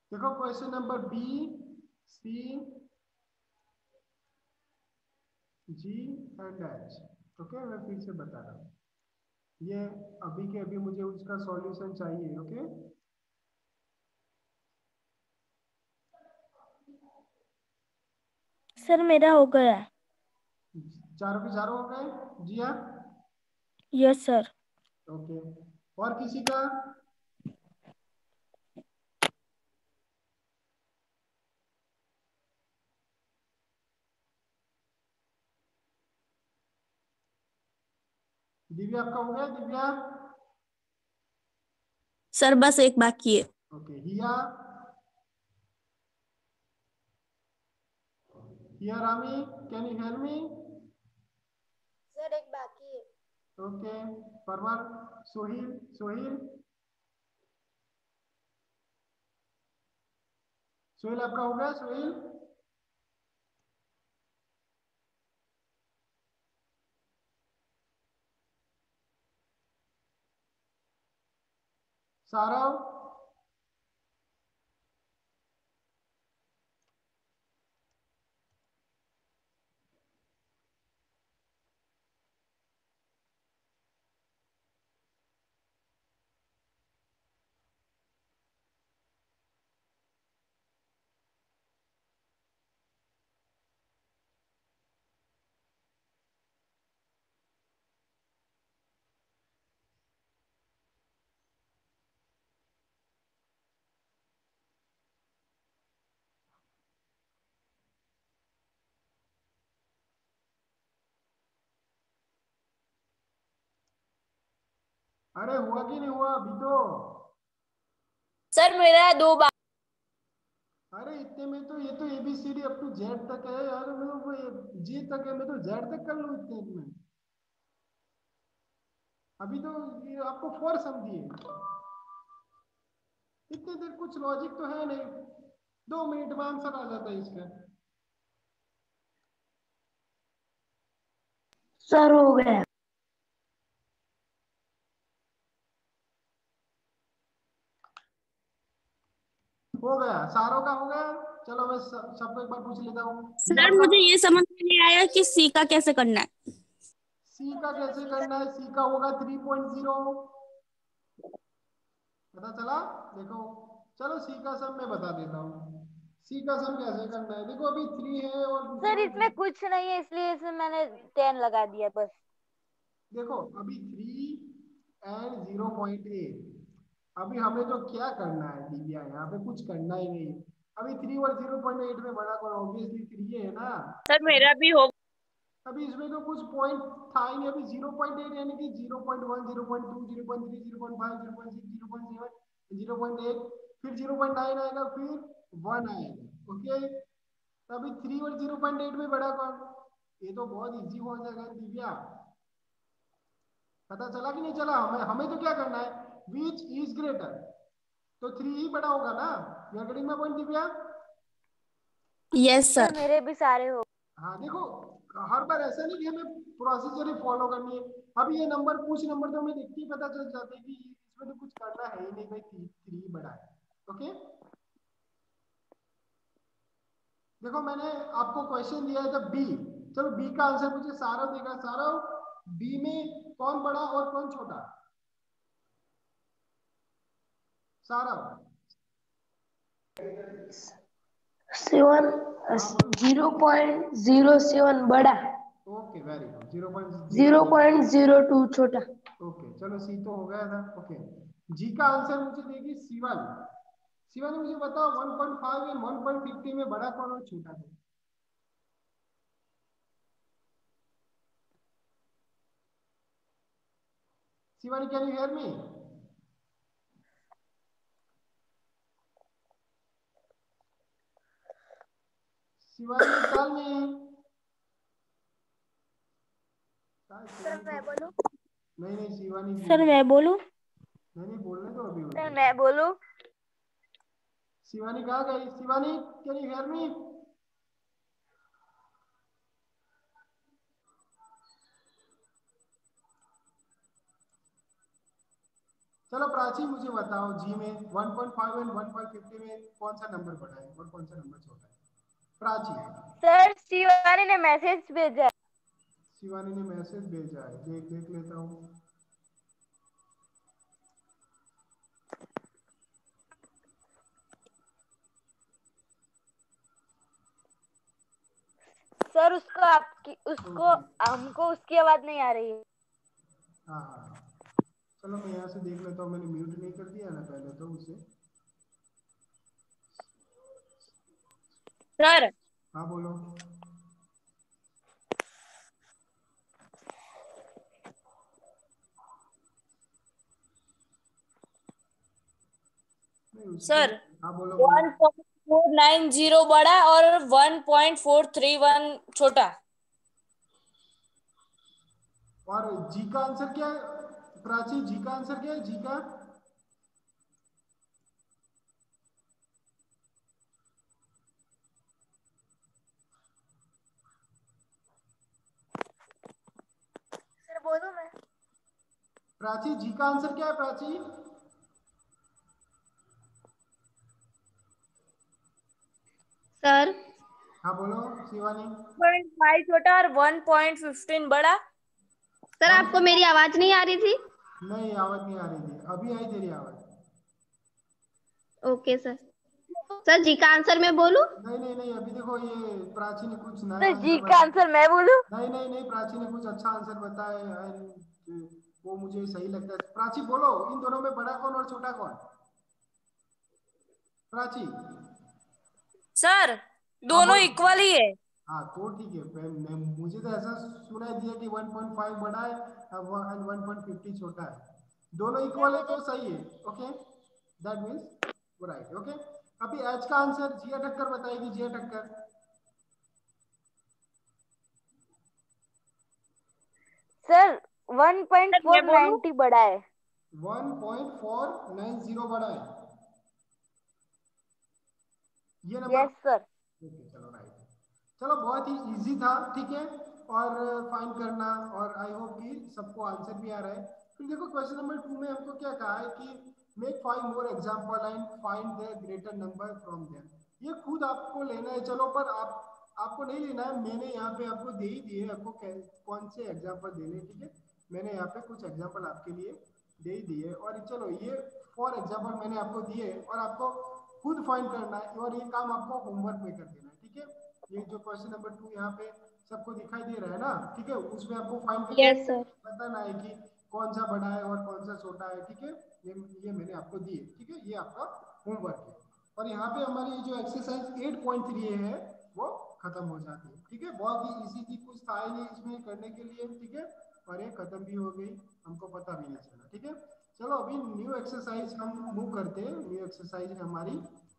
देखो question number B, C, G and H. Okay, मैं फिर से बता रहा हूँ, ये अभी के अभी मुझे उसका सॉल्यूशन चाहिए। ओके, सर मेरा हो गया। चारों के चारों हो गए जी हाँ। Yes sir. ओके, और किसी का? दिव्या, आपका हो गया? दिव्या? सर बस एक बाकी है। Okay, Hiya? Hiya Rami, can you help me? Sir एक बाकी है। ओके, परवर, सोहिल, सोहिल, सोहिल आपका हो गया? सोहिल? सारव? अरे हुआ कि नहीं हुआ अभी तो? सर मेरा 2 बार। अरे इतने में तो ये तो एबीसीडी अप टू जेड तक है यार, मैं वो जी तक है, मैं तो जेड तक कर लूँ इतने में। अभी तो ये आपको फोर समझिए, इतनी देर कुछ लॉजिक तो है नहीं, 2 मिनट में आंसर आ जाता है इसका। सर हो गया। हो गया, सारों का हो गया। चलो मैं सबको एक बार पूछ लेता हूँ, जी सर आपका? मुझे ये समझ में नहीं आया कि सी का कैसे करना है। सी का कैसे करना है? सी का होगा 3.0। पता चला? देखो, चलो सी का सम मैं बता देता हूँ, सी का सम कैसे करना है। देखो अभी 3 है और सर दूसरा इसमें कुछ नहीं है, इसलिए इसमें मैंने 10 लगा दिया बस। देखो अभी 3 and 0.8, अभी हमें तो क्या करना है दिव्या, यहाँ पे कुछ करना ही नहीं। अभी 3 और 0.8 में बड़ा कौन? ऑब्वियसली 3 है ना। सर मेरा भी हो। अभी इसमें तो कुछ पॉइंट था ही नहीं। अभी 0.8 यानी कि 0.1, 0.2, 0.3, 0.5, 0.6, 0.7, 0.8, फिर 0.9 आएगा, फिर 1 आएगा। ओके, तो अभी 3 और 0.8 में बड़ा कौन? ये तो बहुत इजी हो जाएगा दिव्या। पता चला कि नहीं चला? हमें हमें तो क्या करना है, विच इज ग्रेटर, तो 3 ही बड़ा होगा ना। You are getting my point Divya? Yes sir sir. मेरे भी सारे हो। हाँ देखो, हर बार ऐसा नहीं कि हमें प्रोसीजर ही फॉलो करनी है। अब ये नंबर, कुछ नंबर तो हमें देख के ही पता चल जाते हैं कि इसमें तो कुछ करना है ही नहीं भाई, 3 बड़ा है। ओके, देखो मैंने आपको क्वेश्चन दिया है जब बी, चलो बी का आंसर मुझे सारव देगा। सारव, बी में कौन बड़ा और कौन छोटा? सारव? 7 हाँ बोलो। 0.07 बड़ा, ओके, वेरी गुड। 0.0। 0.02 छोटा। ओके, चलो सी तो हो गया था। ओके, जी का आंसर मुझे देगी शिवानी। शिवानी मुझे बताओ 1.5 एंड 1.50 में बड़ा कौन और छोटा है? Shivani, can you hear me? Shivani tell me. Sir मैं बोलूं? नहीं नहीं, शिवानी सर बोल। मैं बोलूं? नहीं नहीं, बोलने दो अभी सर उनको। मैं बोलूं? शिवानी कहाँ गई? Shivani, can you hear me? चलो प्राची मुझे बताओ जी में 1.5 एंड 1.50 में कौन सा नंबर बड़ा है और कौन सा नंबर छोटा है? प्राची। सर शिवानी ने मैसेज भेजा है। शिवानी ने मैसेज भेजा है, देख देख लेता हूँ। सर उसको ओके। हमको उसकी आवाज नहीं आ रही है। हाँ हाँ, चलो मैं यहाँ से देख लेता हूँ, मैंने म्यूट नहीं कर दिया ना पहले तो उसे। सर हाँ बोलो। नहीं उसको। सर हाँ बोलो बोलो। 1.490 बड़ा और 1.431 छोटा। और जी का आंसर क्या है? प्राची जी का आंसर क्या है? जी का सर बोलूं मैं? प्राची जी का आंसर क्या है प्राची? सर हाँ बोलो शिवानी। 1.5 छोटा और 1.15 बड़ा। सर वन आपको मेरी आवाज नहीं आ रही थी? नहीं, आवाज नहीं आ रही थी, अभी आई तेरी आवाज। Okay sir. सर जी का आंसर मैं बोलूं? नहीं नहीं नहीं, अभी देखो ये प्राची ने कुछ नया सर आंसर जी का बताया। आंसर मैं बोलूं? नहीं नहीं नहीं, प्राची ने कुछ अच्छा आंसर बताया and वो मुझे सही लगता है। प्राची बोलो, इन दोनों में बड़ा कौन और छोटा कौन? प्राची। सर हाँ दोनों बोलो। इक्वल ही है। हाँ तो ठीक है, मुझे तो ऐसा सुनाई दिया कि 1.5 बड़ा है और 1.50 छोटा है। दोनों सर इक्वल है मुझे तो सही है। Okay, that means right. Okay, अभी एच का आंसर जिया टक्कर बताएगी। जिया टक्कर। सर सर मैं बोलूं? 1.490 बड़ा है। 1.490 बड़ा है ये नंबर। Yes sir. ओके चलो राइट है। चलो बहुत ही इजी था, ठीक है। और फाइंड करना, और आई होप कि सबको आंसर भी आ रहा है। फिर देखो क्वेश्चन नंबर 2 में हमको क्या कहा है कि make 5 more example and find the greater number from them. ये खुद आपको लेना है, चलो, पर आपको नहीं लेना है, मैंने यहाँ पे आपको दे ही दिए आपको कौन से एग्जाम्पल देने हैं, ठीक है। मैंने यहाँ पे कुछ एग्जाम्पल आपके लिए दे ही दिए, और चलो ये फॉर एग्जाम्पल मैंने आपको दिए, और आपको खुद फाइंड करना है, और ये काम आपको होमवर्क में कर देना है, ठीक है। ये जो क्वेश्चन नंबर 2 यहाँ पे सबको दिखाई दे रहा है ना, ठीक है, उसमें आपको फाइंड करके यस सर। बताना है कि कौन सा बड़ा है और कौन सा छोटा है, ठीक है। ये मैंने आपको दिए, ठीक है, ये आपका होमवर्क है। और यहाँ पे हमारी जो एक्सरसाइज 8.3 है वो खत्म हो जाती है, ठीक है। बहुत ही इजी थी, कुछ था ही नहीं इसमें करने के लिए, ठीक है। और ये खत्म भी हो गई, हमको पता भी नहीं चला, ठीक है। चलो अभी न्यू एक्सरसाइज हम मूव करते हैं। न्यू एक्सरसाइज है हमारी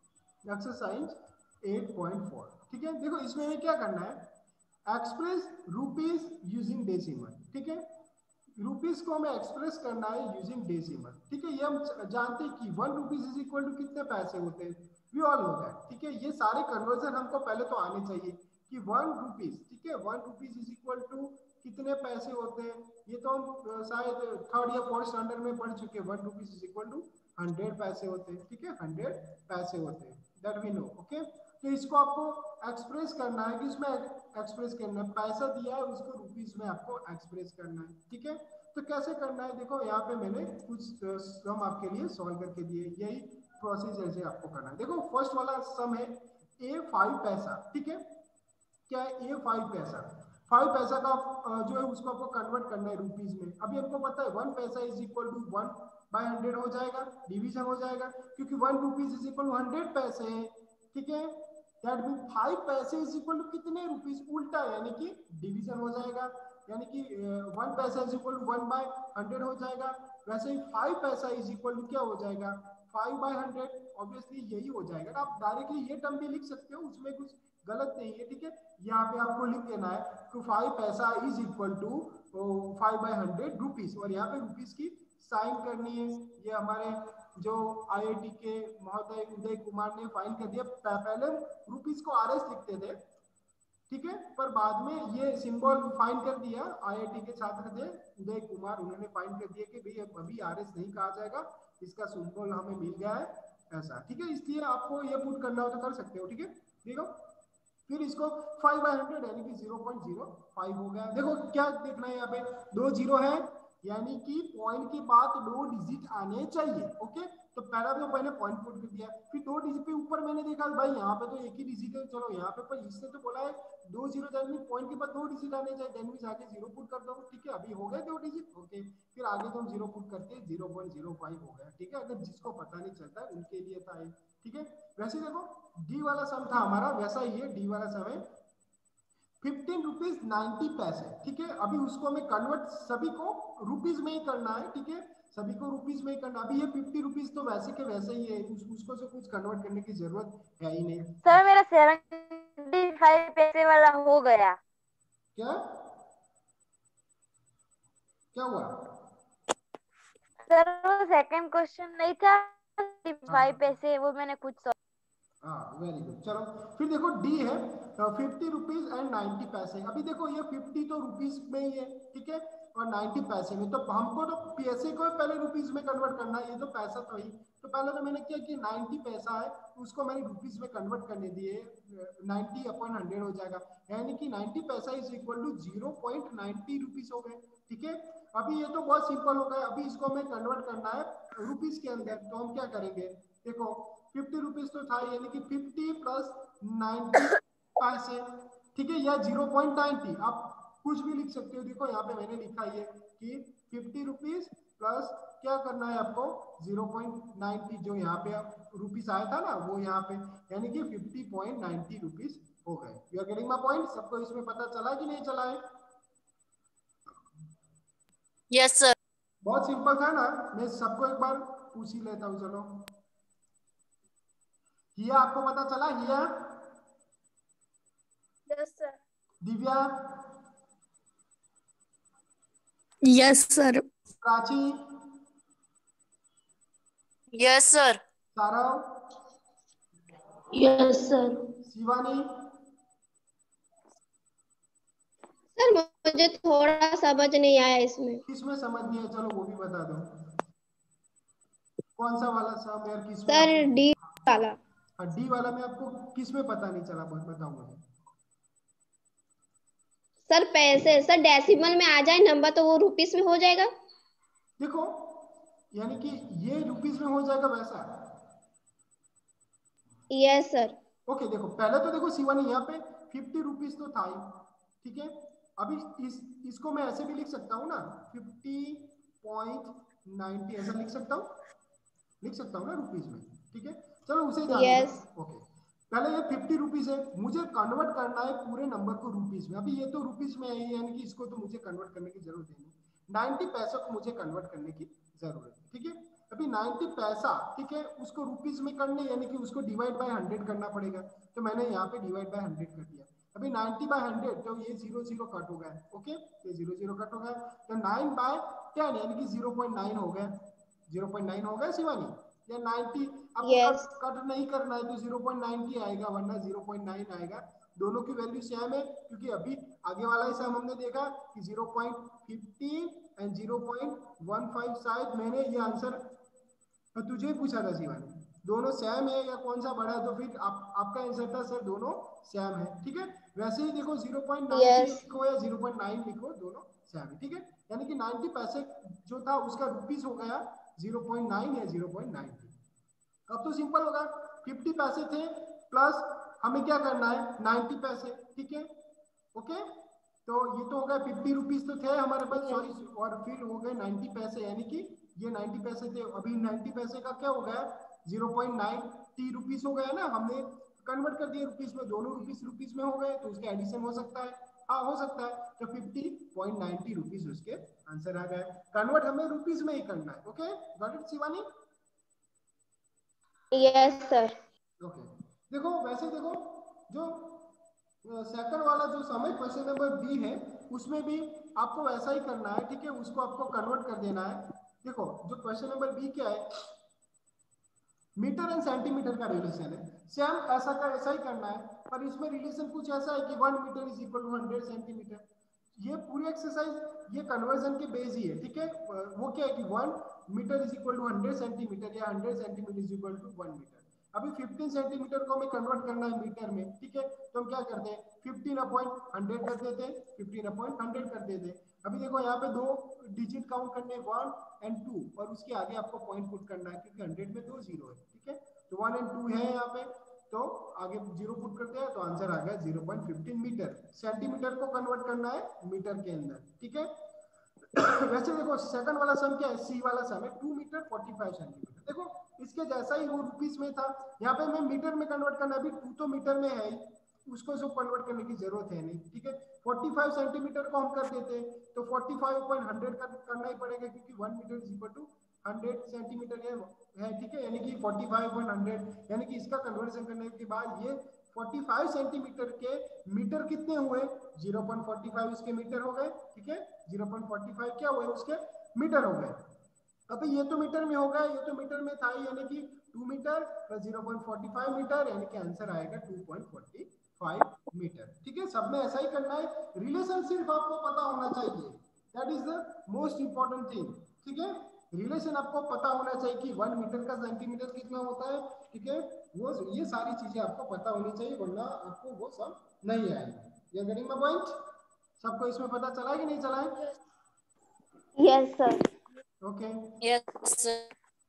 एक्सरसाइज 8.4, ठीक है। देखो इसमें हमें क्या करना है, एक्सप्रेस रुपीज यूजिंग डेसिमल, ठीक है। रुपीज को हमें एक्सप्रेस करना है यूजिंग डेसिमल, ठीक है। ये हम जानते हैं कि 1 रुपीज इज इक्वल टू कितने पैसे होते हैं, वी ऑल नो दैट, ठीक है। ये सारे कन्वर्जन हमको पहले तो आने चाहिए कि 1 रुपीज, ठीक है, 1 रुपीज इज इक्वल टू कितने पैसे होते हैं। ये तो हम शायद थर्ड या फोर्थ स्टैंडर्ड में पढ़ चुके हैं। 1 रुपीज इज इक्वल टू 100 पैसे होते हैं, ठीक है, 100 पैसे होते हैं, दैट वी नो, ओके। तो इसको आपको एक्सप्रेस करना है, कि इसमें एक्सप्रेस करना है, पैसा दिया है उसको रुपीज में आपको एक्सप्रेस करना है, ठीक है। तो कैसे करना है, देखो यहाँ पे मैंने कुछ सम आपके लिए सॉल्व करके दिए, यही प्रोसीजर से आपको करना है। देखो फर्स्ट वाला सम है A5 पैसा, ठीक है। क्या है A5 पैसा? 5 पैसा का जो है उसको आपको कन्वर्ट करना है रुपीज में। अभी हमको पता है 1 पैसा इज इक्वल टू 1/100 हो जाएगा, डिवीजन हो जाएगा, क्योंकि 1 रुपीज इज इक्वल टू 100 पैसे है, ठीक है। दैट मीन 5 पैसे इज इक्वल टू कितने रुपीज, उल्टा, यानी कि डिवीजन हो जाएगा, यानी कि 1 पैसा इज इक्वल टू 1/100 हो जाएगा। वैसे ही 5 पैसा इज इक्वल टू क्या हो जाएगा, 5/100, ऑब्वियसली यही हो जाएगा। आप डायरेक्टली ये टर्म भी लिख सकते हो, उसमें कुछ गलत नहीं है, ठीक है। यहाँ पे आपको लिख देना है टू 5 पैसा इज इक्वल टू 5/100 रुपीज, और यहाँ पे रुपीज की साइन करनी है। ये हमारे जो आईआईटी के महोदय उदय कुमार ने फाइन कर दिया। पहले रुपीज को आरएस लिखते थे, ठीक है, पर बाद में ये सिंबल फाइन कर दिया। आईआईटी के छात्र थे उदय कुमार, उन्होंने फाइन कर दिया कि भाई अभी आरएस नहीं कहा जाएगा, इसका सिंबल हमें मिल गया है ऐसा, ठीक है। इसलिए आपको ये पुट करना हो तो कर सकते हो, ठीक है। देखो फिर इसको 5/100 यानी कि 0.05 हो गया। देखो क्या देखना है यहाँ पे, 2 जीरो है यानी कि पॉइंट के बाद 2 डिजिट आने चाहिए, ओके। तो पहला तो मैंने पॉइंट पुट कर दिया, फिर 2 डिजिट पे ऊपर मैंने देखा भाई यहाँ पे तो एक ही डिजिट है, चलो यहाँ पे, पर इससे तो बोला है 2 जीरो यानी पॉइंट के बाद 2 डिजिट आने चाहिए, देन भी आगे 0 पुट कर दो, ठीक है। अभी हो गए 2 डिजिट, ओके। फिर आगे तो हम 0 पुट करते हैं, 0.05 हो गया, ठीक है। अगर जिसको पता नहीं चलता उनके लिए था ये, ठीक है। वैसे देखो डी वाला सम था हमारा, वैसा ही है, डी वाला सम है 15 रुपीज 90 पैसे, ठीक है। अभी उसको हमें कन्वर्ट सभी को रुपीज में ही करना है, ठीक है। सभी को रुपीज में ही करना। अभी ये 50 रुपीज तो वैसे के वैसे ही है, उसको से कुछ कन्वर्ट करने की जरूरत है ही नहीं। सर मेरा 75 पैसे वाला हो गया। क्या क्या हुआ? सर वो सेकंड क्वेश्चन नहीं था, हाँ 5 पैसे, वो मैंने खुद हाँ, वेरी गुड। चलो फिर देखो डी है 50 रुपीज 90 पैसे। अभी देखो ये 50 तो रुपीज में ही है, ठीक है, और 90 पैसे में, तो हमको तो पैसे को पहले रुपीज में कन्वर्ट करना है, ये तो पैसा तो ही। तो पहले तो मैंने क्या कि 90 पैसा है उसको मैंने रुपीज में कन्वर्ट करने दिए, 90/100 हो जाएगा, यानी कि 90 पैसा इज इक्वल टू 0.90 रुपीज हो गए, ठीक है। अभी ये तो बहुत सिंपल हो गया। अभी इसको हमें कन्वर्ट करना है रुपीज के अंदर, तो हम क्या करेंगे, देखो 50 रुपीज तो था, यानी कि 50 प्लस 90 पैसे, ठीक है, या 0.90 आप कुछ भी लिख सकते हो। देखो यहाँ पे मैंने लिखा है कि 50 रुपीज प्लस क्या करना है आपको 0.90, जो यहाँ पे रुपीज आया था ना वो यहाँ पे, यानी कि 50.90 रुपीज हो गए। You are getting my point? सबको इसमें पता चला कि नहीं चला है? Yes sir. बहुत सिंपल था ना, मैं सबको एक बार पूछ ही लेता हूँ। चलो हिया आपको पता चला? Hiya, yes sir. Divya, yes sir. Prachi, yes sir. Sarav, yes sir. Shivani, sir मुझे थोड़ा समझ नहीं आया इसमें। किसमें समझ नहीं है? चलो वो भी बता दो, कौन सा वाला सब यार, किसमें सर आपको? डी वाला। डी वाला में आपको किसमें पता नहीं चला, बताओ मुझे। सर पैसे, सर डेसिमल में आ जाए नंबर तो वो रुपीस में हो जाएगा। देखो यानी कि ये रुपीज में हो जाएगा वैसा। Yes sir. ओके देखो पहले तो देखो शिवानी यहाँ पे 50 रुपीज तो था ही, ठीक है। अभी इसको मैं ऐसे भी लिख सकता हूँ ना, 50.90 ऐसा लिख सकता हूँ, ना रुपीज में, ठीक है। चलो उसे जाने दो, यस। ओके। पहले ये 50 रुपीज है, मुझे कन्वर्ट करना है पूरे नंबर को रुपीज में। अभी ये तो रुपीज में है, यानी कि इसको तो मुझे कन्वर्ट करने की जरूरत है नहीं। 90 पैसे को मुझे कन्वर्ट करने की जरूरत है, ठीक है। अभी 90 पैसा, ठीक है, उसको रुपीज में करने, यानी कि उसको डिवाइड बाय 100 करना पड़ेगा, तो मैंने यहाँ पे डिवाइड बाय 100 कर दिया। अभी 90/100 तो ये 0 कट हो गया, ओके, ये 0 कट हो गया, तो 9/10 यानी कि 0.9 हो गया, 0.9 हो गया शिवानी, या 90 आपको यस। कट नहीं करना है तो 0.90 आएगा, वरना 0.9 आएगा। दोनों की वैल्यू सेम है, क्योंकि अभी आगे वाला ही सम हमने देखा कि 0.15 एंड 0.15, शायद मैंने ये आंसर तुझे ही पूछा था शिवानी, दोनों सेम है या कौन सा बड़ा है, तो फिर आपका आंसर था सर दोनों सेम है, ठीक है। वैसे ही देखो 0.90 यस। लिखो या 0.9 लिखो, दोनों सेम है, ठीक है। यानी कि 90 पैसे जो था उसका रुपीज हो गया 0.9 या 0.90। अब तो सिंपल होगा, 50 पैसे थे प्लस हमें क्या करना है 90 पैसे, ठीक है, ओके। तो ये तो हो गया 50 रुपीज तो थे हमारे पास, सॉरी, और फिर हो गए 90 पैसे, यानी कि ये 90 पैसे थे। अभी 90 पैसे का क्या हो गया 0.90 रुपीज हो गया ना, हमने कन्वर्ट कर दिया रुपीज में, दोनों रुपीज में हो गए, तो उसके एडिशन हो सकता है, हाँ हो सकता है। तो 50.90 रुपीज उसके आंसर आ गए। कन्वर्ट हमें रुपीज में ही करना है, okay, got it Shivani? Yes sir. Okay देखो, वैसे देखो जो सेकंड वाला जो समय क्वेश्चन नंबर बी है, उसमें भी आपको वैसा ही करना है, ठीक है, उसको आपको कन्वर्ट कर देना है। देखो जो क्वेश्चन नंबर बी क्या है, मीटर एंड सेंटीमीटर का रिलेशन है, सेम ऐसा का ऐसा ही करना है, पर इसमें रिलेशन कुछ ऐसा है कि 1 metre is equal to 100 centimetre. ये पूरी एक्सरसाइज ये कन्वर्जन के बेस ही है, ठीक है। वो क्या है कि 1 metre is equal to 100 centimetre या 100 centimetre is equal to 1 metre. अभी 15 सेंटीमीटर को हमें कन्वर्ट करना है मीटर में, ठीक है, तो हम क्या करते हैं 15/100 कर देते हैं, 15/100 कर देते हैं। अभी देखो यहाँ पे दो डिजिट काउंट करने 1 और 2 और उसके आगे आपको पॉइंट पुट करना है क्योंकि 100 में 2 जीरो है, ठीक है, तो 1 और 2 है यहाँ पे, तो आगे जीरो पुट करते हैं तो आंसर आ गया 0.15 मीटर। सेंटीमीटर को कन्वर्ट करना है मीटर के अंदर, ठीक है। वैसे देखो सेकंड वाला सम क्या है, सी वाला सम है 2 मीटर 45 सेंटीमीटर। देखो इसके जैसा ही वो रुपीस में था, यहाँ पे मैं मीटर में कन्वर्ट करना, अभी 2 तो मीटर में है ही, उसको जो कन्वर्ट करने की जरूरत है नहीं, ठीक है। 45 सेंटीमीटर को हम कर देते हैं तो 45/100 करना ही पड़ेगा क्योंकि 1 metre is equal to 100 centimetre है, ठीक है, यानी कि 45/100, यानी कि इसका कन्वर्जन करने के बाद ये 45 सेंटीमीटर के मीटर कितने हुए, 0.45 इसके मीटर हो गए, ठीक है, 0.45 क्या हुए उसके मीटर हो गए। अब ये तो मीटर में होगा, ये तो मीटर में था ही, यानी कि 2 मीटर प्लस 0.45 मीटर, यानी कि आंसर आएगा 2.45 मीटर, ठीक है। सब में ऐसा ही करना है, रिलेशन सिर्फ आपको पता होना चाहिए, that is the most important thing, ठीक है। रिलेशन आपको पता होना चाहिए कि 1 मीटर का सेंटीमीटर कितना होता है, ठीक है, वो ये सारी चीजें आपको पता होनी चाहिए, वरना आपको वो सब नहीं आएगी। ये गेटिंग माय पॉइंट, सबको इसमें पता चला है कि नहीं चला है? Yes sir. Okay, yes sir.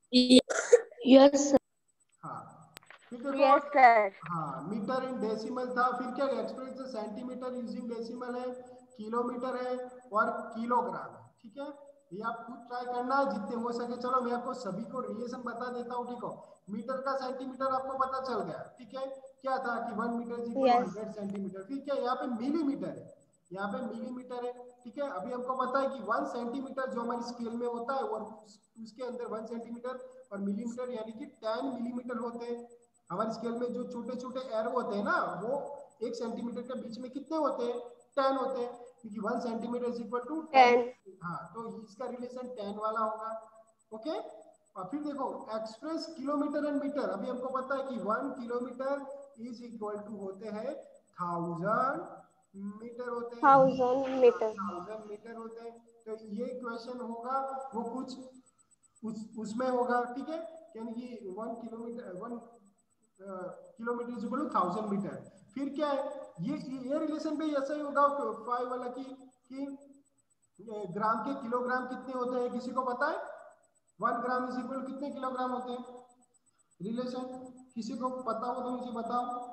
Yes sir. हाँ फिर देखो, यस सर। हाँ मीटर इन डेसिमल था, फिर क्या एक्सप्रेस सेंटीमीटर यूजिंग डेसिमल है, किलोमीटर है और किलोग्राम है, ठीक है। ये आप खुद ट्राई करना है जितने हो सके। चलो मैं आपको सभी को रिलेशन बता देता हूँ, ठीक हो, मीटर का सेंटीमीटर आपको पता चल गया, ठीक है, क्या था कि 1 metre is equal to yes 100 centimetre. फिर क्या यहाँ पे मिलीमीटर है, यहाँ पे मिलीमीटर है, ठीक है। अभी हमको पता है कि 1 सेंटीमीटर जो हमारी स्केल में होता है और उसके अंदर 1 सेंटीमीटर और मिलीमीटर यानी कि 10 मिलीमीटर होते हैं। हमारी स्केल में जो छोटे छोटे एरो होते हैं ना, वो 1 सेंटीमीटर के बीच में कितने होते हैं, 10 होते हैं, क्योंकि 1 सेंटीमीटर इज इक्वल टू 10। 10। हाँ, तो इसका रिलेशन 10 वाला होगा, ओके। और फिर देखो एक्सप्रेस किलोमीटर एंड मीटर, अभी हमको पता है कि 1 किलोमीटर इज इक्वल टू होते हैं 1000 मीटर होते हैं, 1000 मीटर। 1000 मीटर होते हैं। तो ये क्वेश्चन होगा वो कुछ उसमें होगा, ठीक है, यानी कि 1 kilometre 1 kilometre is equal to 1000 metre. फिर क्या है, ये रिलेशन भी ऐसा ही होगा 5 वाला कि ग्राम के किलोग्राम कितने होते हैं, किसी को पता है? 1 ग्राम इज इक्वल कितने किलोग्राम होते हैं, रिलेशन किसी को पता हो तो मुझे बताओ।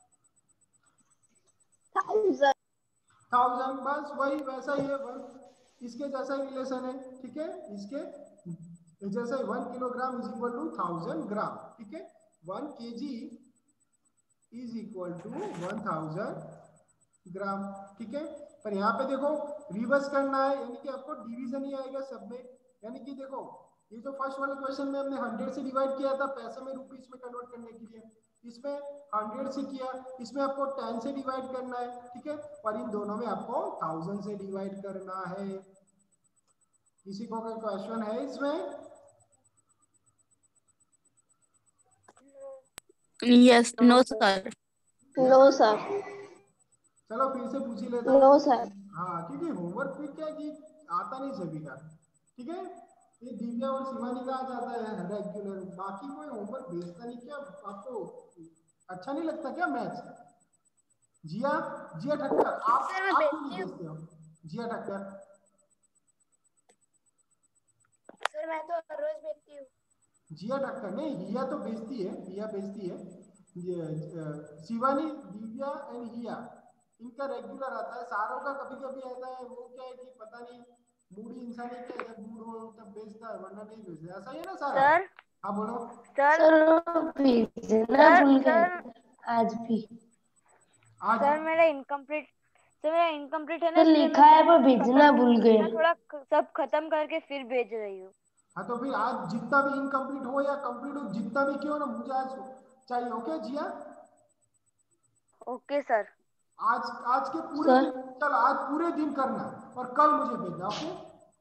1000। 1000, बस वही वैसा ही है, इसके जैसा ही रिलेशन है, ठीक है, इसके जैसे 1 kilogram is equal to 1000 gram, ठीक है, 1 KG is equal to 1000 gram, ठीक है। पर यहाँ पे देखो रिवर्स करना है, यानी कि आपको डिवीजन ही आएगा सब में, यानी कि देखो ये जो फर्स्ट वाले क्वेश्चन में हमने 100 से डिवाइड किया था पैसे में रुपीस में कन्वर्ट करने के लिए, इसमें 100 से किया, इसमें आपको 10 से डिवाइड करना है, ठीक है, और इन दोनों में आपको 1000 से डिवाइड करना है। किसी को कोई क्वेश्चन है इसमें? Yes, no sir. No sir. चलो फिर से पूछ ही लेता हूँ। No sir. हाँ, क्योंकि होमवर्क फिर क्या है कि आता नहीं सभी का, ठीक है। ये दिव्या और शिवानी का आ जाता है रेगुलर, बाकी कोई होमवर्क भेजता नहीं, क्या आपको अच्छा नहीं लगता क्या मैथ्स? जिया, जिया ठक्कर, आप सर मैं क्यों नहीं भेजती हूँ। भेजते हो? जिया ठक्कर, सर मैं तो हर रोज भेजती हूँ। जिया ठक्कर नहीं, हिया तो भेजती है, हिया भेजती है। शिवानी, दिव्या एंड हिया, इनका रेगुलर आता है, सारों का कभी कभी आता है, वो क्या है कि पता नहीं मूडी इंसान है क्या, जब मूड हो तब भेजता है वरना नहीं भेजता, ऐसा ही है ना सारा? सर हाँ बोलो। सर सर भेजना सर भूल गए सर आज भी। आज सर मेरा इनकम्प्लीट है ना, तो इसलिए लिखा मैं है पर सब भेजना भूल गए। मैं थोड़ा सब खत्म करके फिर भेज रही हूँ। हाँ, तो फिर आज जितना भी इनकम्प्लीट हो या कंप्लीट हो, जितना भी क्यों ना, मुझे आज चाहिए, ओके जिया? Okay sir. आज आज के पूरे सर। दिन, चल आज पूरे दिन करना और कल मुझे भेजना, ओके?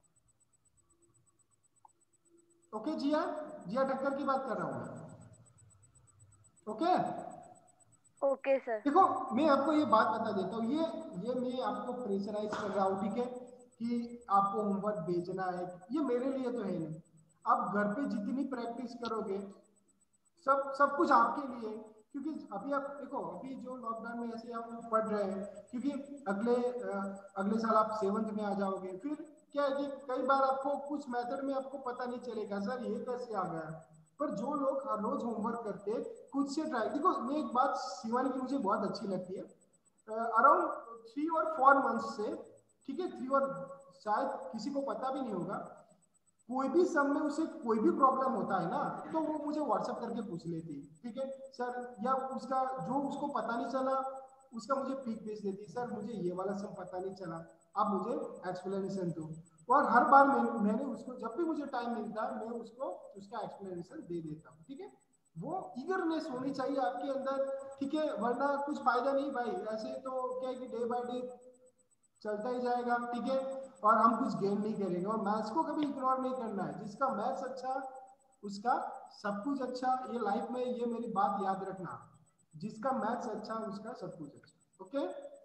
ओके जिया, जिया ठक्कर की बात कर रहा हूँ मैं, ओके? Okay sir. देखो मैं आपको ये बात बता देता हूँ, ये मैं आपको प्रेशराइज कर रहा हूँ, ठीक है, कि आपको होमवर्क भेजना है, ये मेरे लिए तो है नहीं। आप घर पे जितनी प्रैक्टिस करोगे सब कुछ आपके लिए, क्योंकि अभी आप देखो, अभी जो लॉकडाउन में ऐसे हम पढ़ रहे हैं, क्योंकि अगले साल आप 7th में आ जाओगे, फिर क्या है कि कई बार आपको कुछ मेथड में आपको पता नहीं चलेगा सर ये कैसे आ गया। पर जो लोग हर रोज होमवर्क करते खुद से ट्राई, देखो मैं एक बात शिवानी की मुझे बहुत अच्छी लगती है, अराउंड 3 और 4 मंथ्स से, ठीक है 3 और शायद किसी को पता भी नहीं होगा, कोई भी सब में उसे कोई भी प्रॉब्लम होता है ना तो वो मुझे व्हाट्सएप करके पूछ लेती, ठीक है सर, या उसका जो उसको पता नहीं चला उसका मुझे पिक भेज देती, सर मुझे ये वाला सब पता नहीं चला, आप मुझे एक्सप्लेनेशन दो। और हर बार मैंने उसको जब भी मुझे टाइम मिलता है मैं उसको उसका एक्सप्लेनेशन दे देता हूँ, ठीक है। वो ईगरनेस होनी चाहिए आपके अंदर, ठीक है, वरना कुछ फायदा नहीं भाई, ऐसे तो क्या है कि डे बाय डे चलता ही जाएगा, ठीक है, और हम कुछ गेन नहीं करेंगे। और मैथ्स को कभी इग्नोर नहीं करना है, जिसका मैथ्स अच्छा उसका सब कुछ अच्छा, ये लाइफ में ये मेरी बात याद रखना, जिसका मैथ्स अच्छा उसका सब कुछ अच्छा, ओके।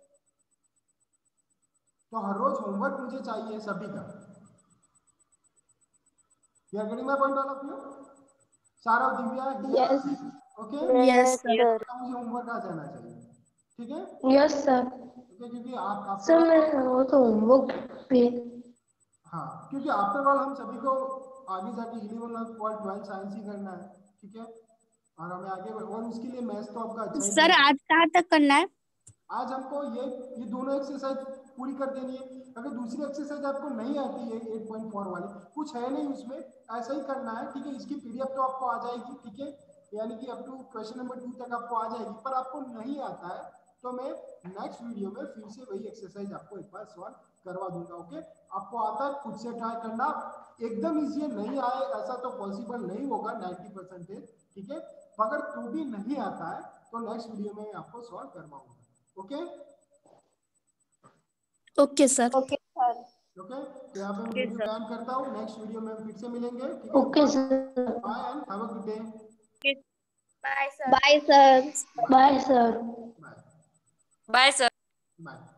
तो हर रोज होमवर्क मुझे चाहिए सभी का, you are getting my point all of you, Sara Divya yes okay, yes sir. मुझे होमवर्क आ जाना चाहिए, ठीक है, यस सर। क्योंकि आप सर मैं वो तो होमवर्क पे, हाँ क्योंकि आफ्टर ऑल हम सभी को आगे जाके 11 और 12 साइंस ही करना है, ठीक है, और हमें आगे और उसके लिए मैथ्स तो आपका अच्छा ही सर आज कहाँ तक करना है? आज हमको ये दोनों एक्सरसाइज पूरी कर देनी है। अगर दूसरी एक्सरसाइज आपको नहीं आती है 8.4 वाली, कुछ है नहीं उसमें, ऐसा ही करना है, ठीक है, इसकी पीडीएफ तो आपको आ जाएगी, ठीक है, यानी कि अप टू क्वेश्चन नंबर 2 तक आपको आ जाएगी। पर आपको नहीं आता है तो मैं नेक्स्ट वीडियो में फिर से वही एक्सरसाइज आपको एक बार सॉल्व करवा दूंगा, ओके। आपको आता है खुद से ट्राई करना, एकदम इजी नहीं आए ऐसा तो पॉसिबल नहीं होगा 90%, ठीक है, अगर तो भी नहीं आता है तो नेक्स्ट वीडियो में आपको सॉल्व करवाऊंगा, okay okay sir. Okay sir. Okay. तो यहाँ पे मैं वीडियो बैन करता हूँ, नेक्स्ट वीडियो में फिर से मिलेंगे, ठीक है, okay sir. Bye and have a good day. Bye sir. Bye sir. Bye sir. Bye bye sir. Bye.